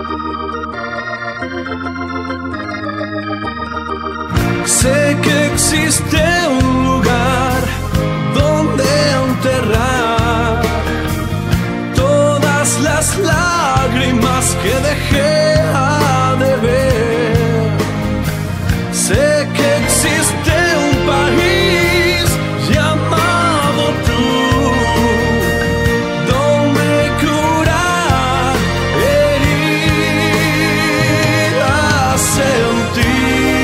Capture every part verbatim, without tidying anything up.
Sé que existe un lugar donde enterrar todas las lágrimas que dejé de ver. Sé que existe un país llamado tú, donde curar heridas en ti.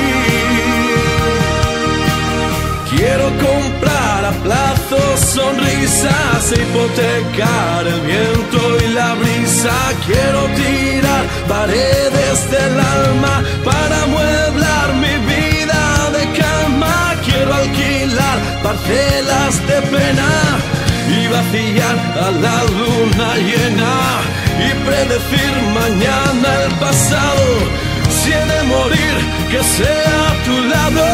Quiero comprar a plazos sonrisas e hipotecar el viento y la brisa. Quiero tirar paredes del alma para amueblar mi vida de calma. Quiero alquilar parcelas de pena y vaciar a la luna llena y predecir mañana el pasado. Si he de morir, que sea a tu lado.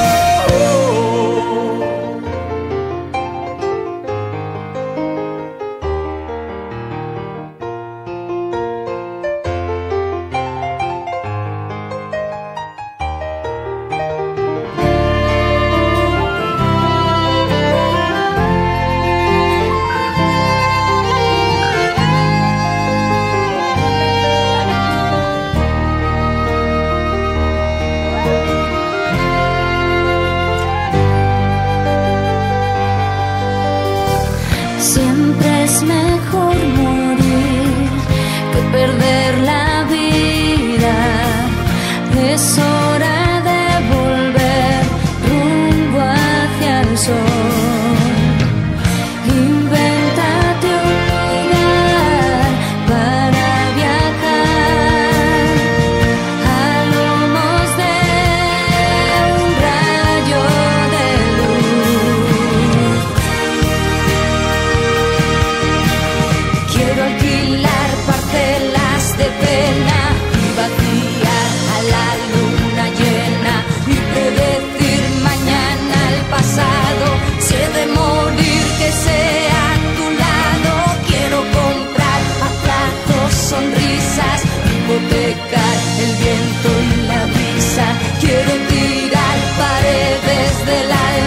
Siempre es mejor morir que perder la vida. Es hora de volver rumbo hacia el sol. Invéntate un lugar para viajar a lomos de un rayo de luz. Quiero alquilar parcelas de pena y vaciar a la luna llena y predecir mañana el pasado. Si he de morir, que sea a tu lado. Quiero comprar a plazos sonrisas, hipotecar el viento y la brisa. Quiero tirar paredes del alma